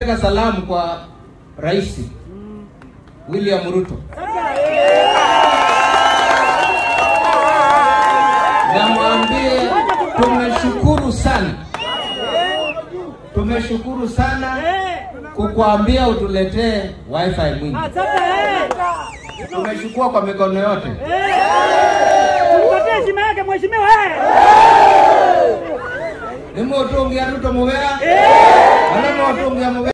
Salamu kwa Rais William Ruto. Namwambie tumeshukuru sana kukuambia utuletee wifi mwingi. Tumeshukua kwa mikono yote. Tupatie heshima yake mheshimiwa. Nimo utungia Ruto mubea? Wala mo utungia mubea?